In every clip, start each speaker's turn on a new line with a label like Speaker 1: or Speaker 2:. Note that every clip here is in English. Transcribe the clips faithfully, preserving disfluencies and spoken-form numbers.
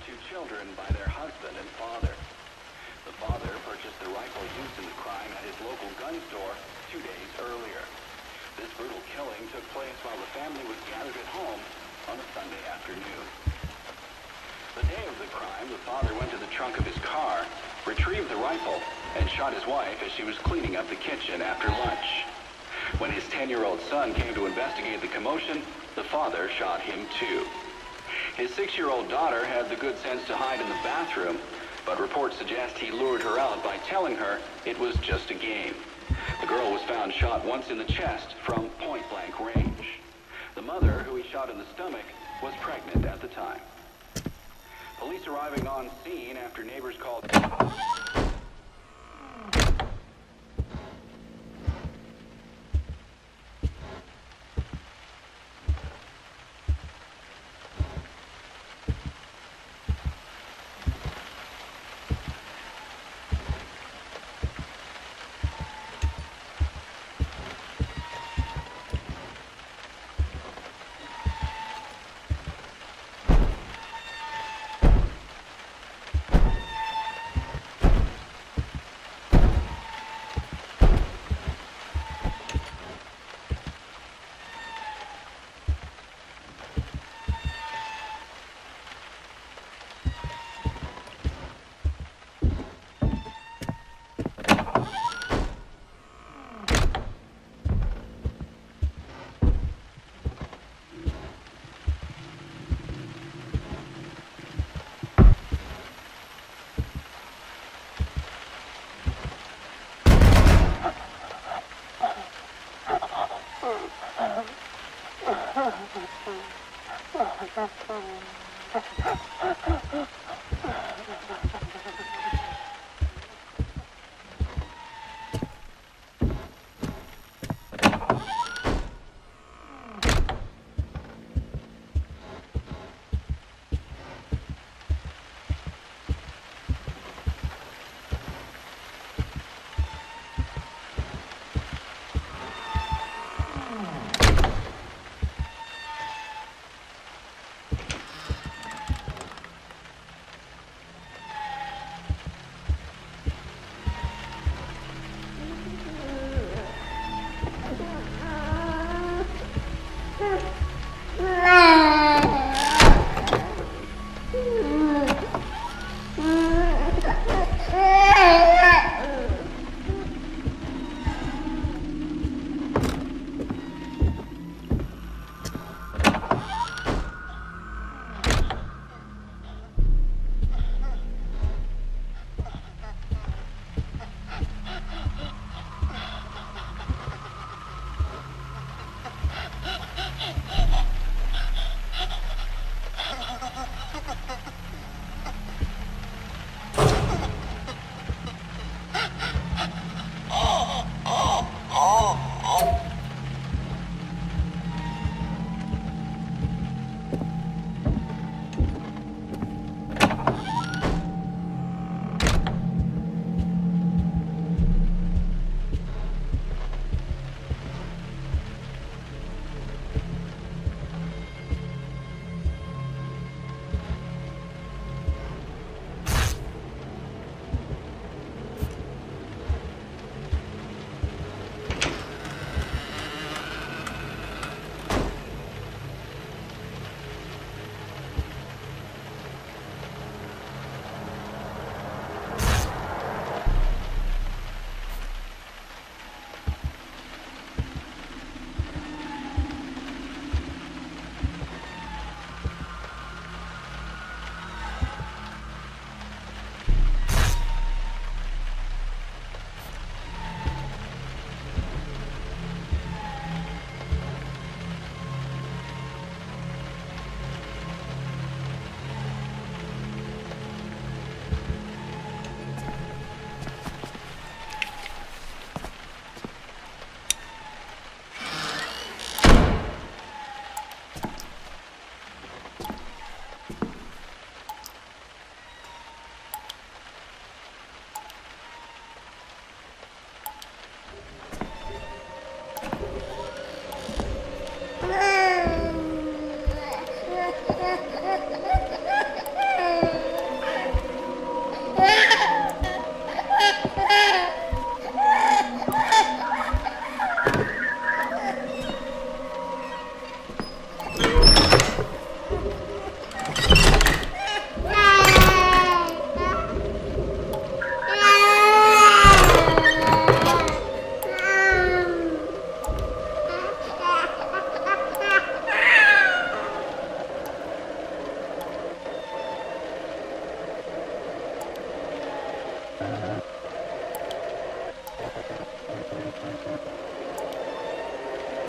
Speaker 1: two children by their husband and father. The father purchased the rifle used in the crime at his local gun store two days earlier. This brutal killing took place while the family was gathered at home on a Sunday afternoon. The day of the crime, the father went to the trunk of his car, retrieved the rifle, and shot his wife as she was cleaning up the kitchen after lunch. When his ten-year-old son came to investigate the commotion, the father shot him too. His six-year-old daughter had the good sense to hide in the bathroom, but reports suggest he lured her out by telling her it was just a game. The girl was found shot once in the chest from point-blank range. The mother, who he shot in the stomach, was pregnant at the time. Police arriving on scene after neighbors called...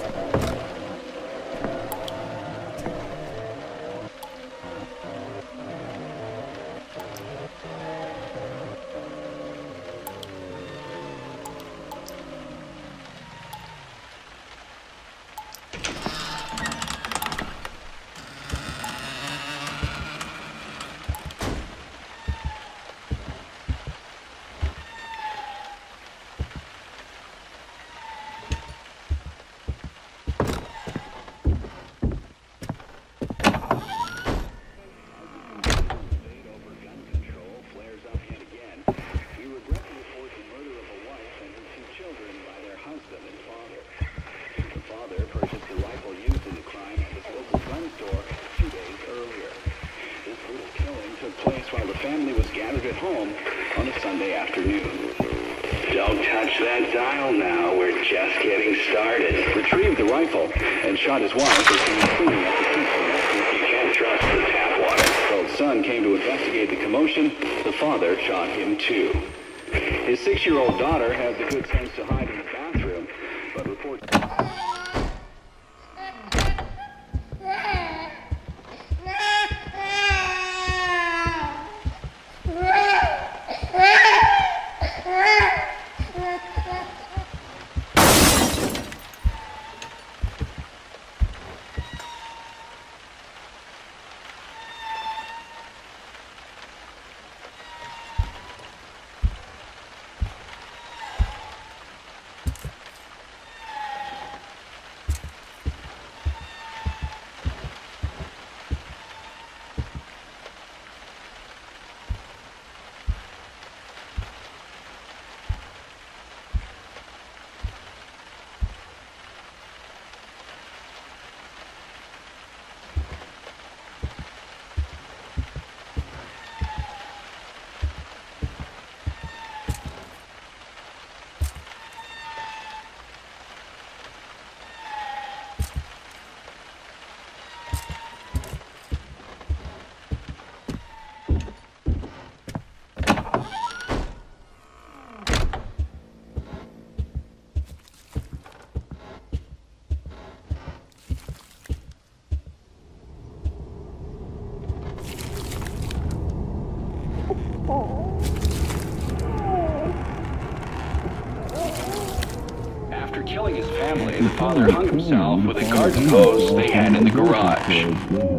Speaker 1: Family was gathered at home on a Sunday afternoon. Don't touch that dial now, we're just getting started. Retrieved the rifle and shot his wife as he was cleaning up the kitchen. You can't trust the tap water. When the son came to investigate the commotion, the father shot him too. His six-year-old daughter had the good sense to hide in the bathroom, but reports... After killing his family, the father hung himself with a garden hose they had in the garage.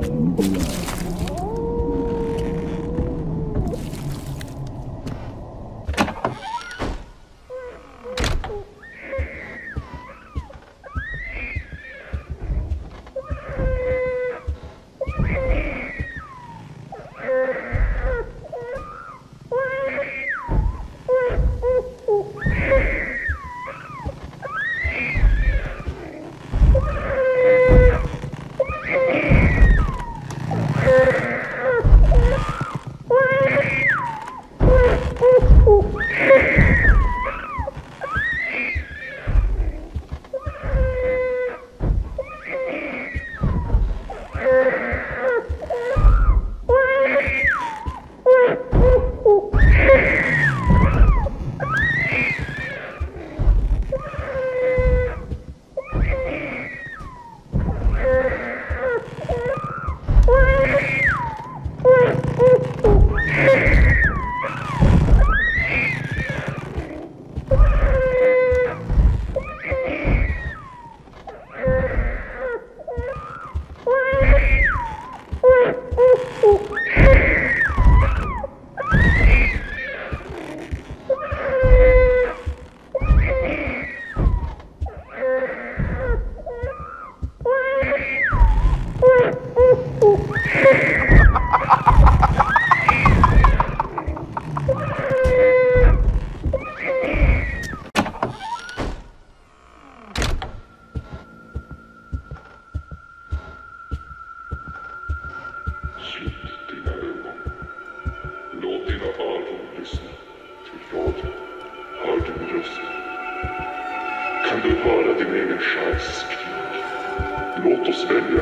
Speaker 2: Låt oss välja.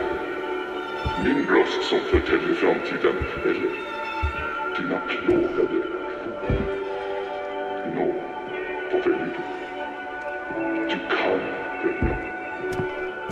Speaker 2: Min röst som förtäller framtiden eller dina plågade. Nå, vad väljer du? Du kan välja.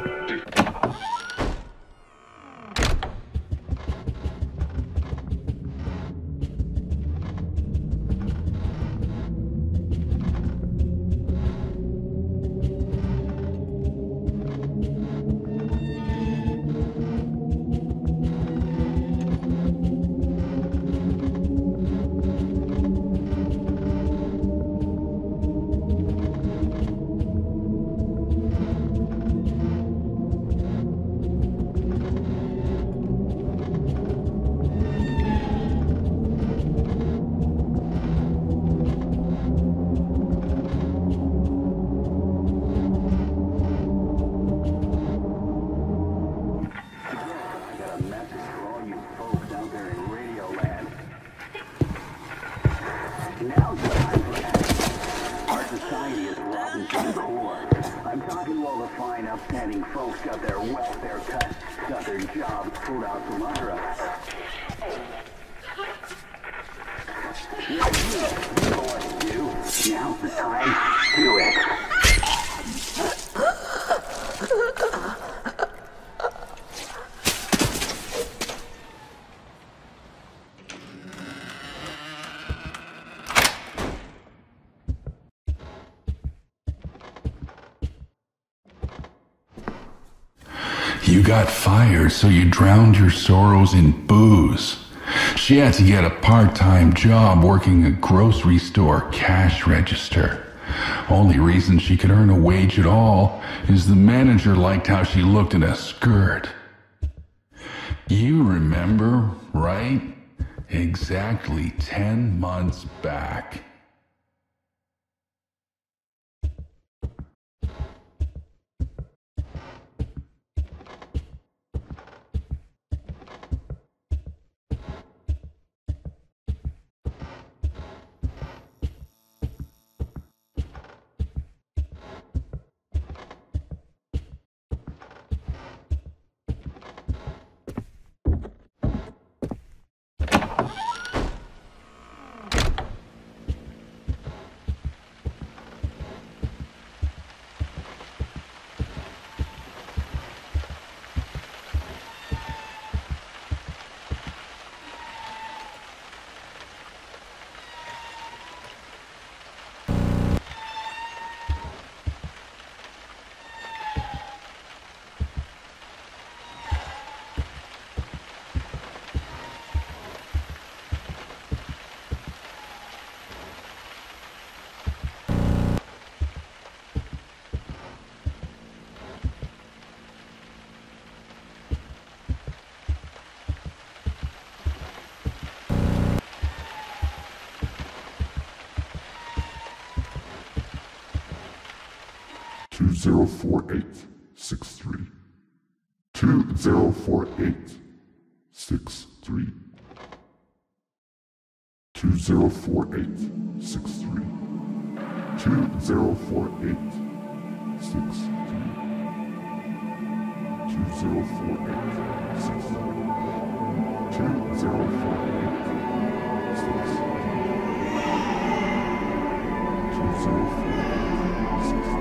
Speaker 1: All the fine, upstanding folks got their welfare cut, got their jobs pulled out from under us. Yeah, you, you know what to do. Now's the time. Do it.
Speaker 3: You got fired, so you drowned your sorrows in booze. She had to get a part-time job working a grocery store cash register. Only reason she could earn a wage at all is the manager liked how she looked in a skirt. You remember, right? Exactly ten months back.
Speaker 2: two zero four eight six three. two zero four eight six three. two zero four eight six three. two zero four eight six three. two zero four eight six three. two zero four eight six three. two zero four eight six three.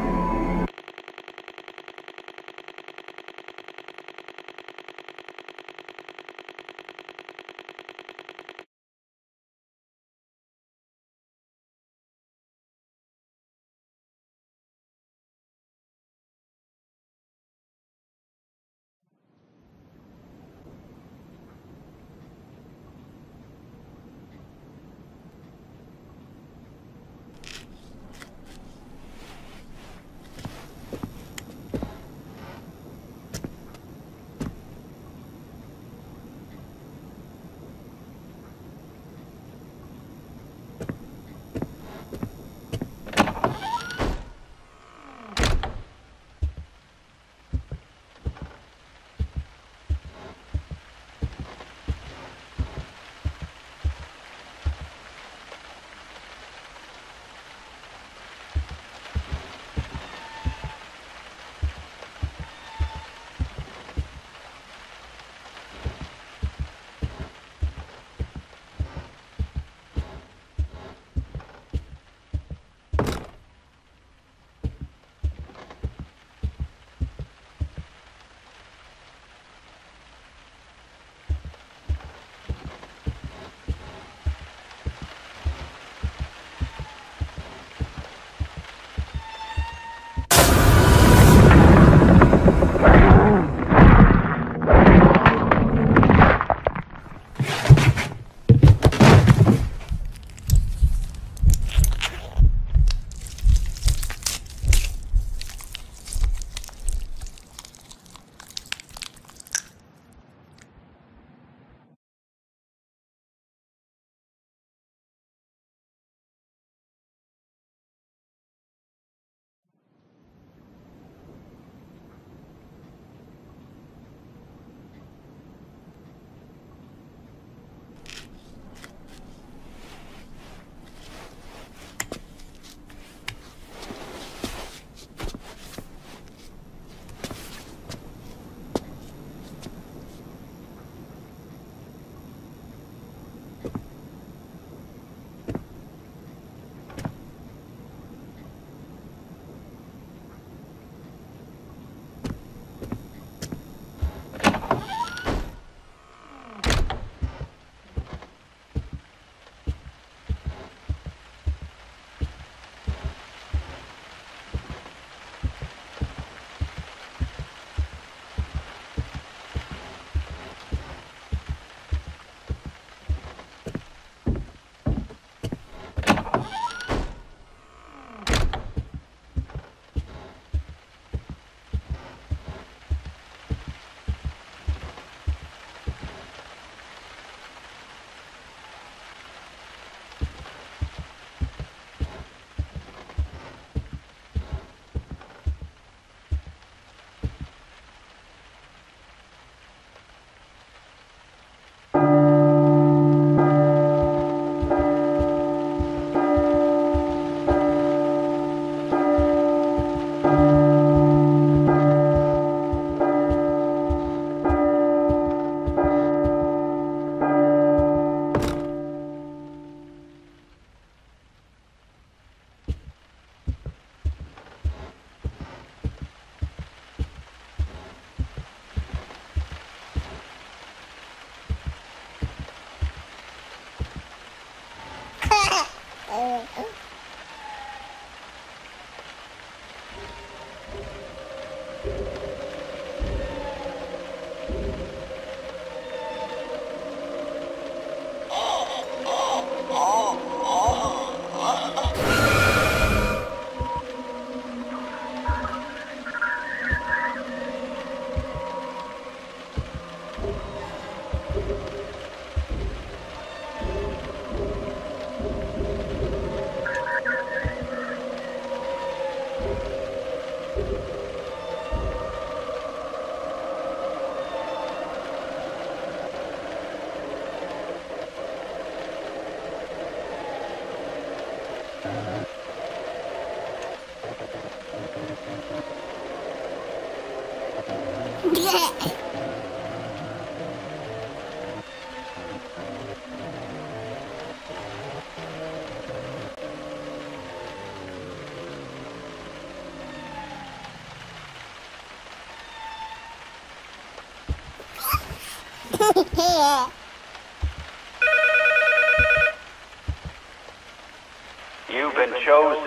Speaker 1: You've been chosen.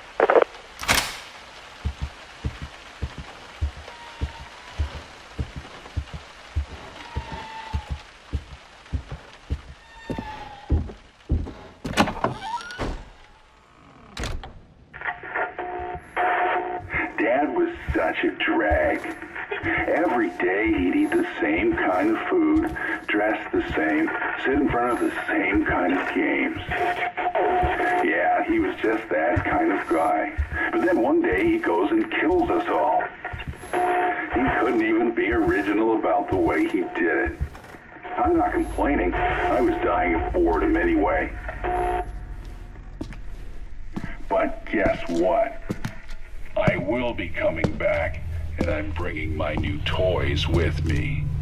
Speaker 4: Dad was such a drag. Every day he'd eat the same kind of food, dress the same, sit in front of the same kind of games. Yeah, he was just that kind of guy. But then one day he goes and kills us all. He couldn't even be original about the way he did it. I'm not complaining. I was dying of boredom anyway. But guess what? I will be coming back, and I'm bringing my new toys with me.